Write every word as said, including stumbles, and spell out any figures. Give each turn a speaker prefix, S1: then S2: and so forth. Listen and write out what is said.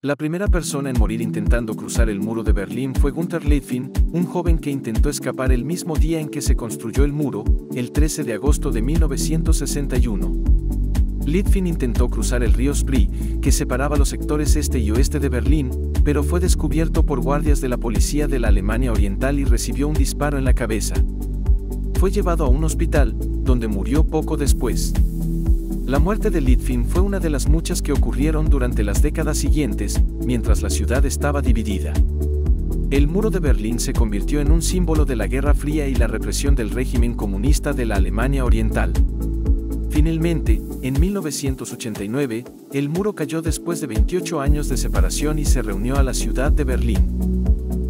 S1: La primera persona en morir intentando cruzar el muro de Berlín fue Günter Littfin, un joven que intentó escapar el mismo día en que se construyó el muro, el trece de agosto de mil novecientos sesenta y uno. Littfin intentó cruzar el río Spree, que separaba los sectores este y oeste de Berlín, pero fue descubierto por guardias de la policía de la Alemania Oriental y recibió un disparo en la cabeza. Fue llevado a un hospital, donde murió poco después. La muerte de Littfin fue una de las muchas que ocurrieron durante las décadas siguientes, mientras la ciudad estaba dividida. El muro de Berlín se convirtió en un símbolo de la Guerra Fría y la represión del régimen comunista de la Alemania Oriental. Finalmente, en mil novecientos ochenta y nueve, el muro cayó después de veintiocho años de separación y se reunió a la ciudad de Berlín.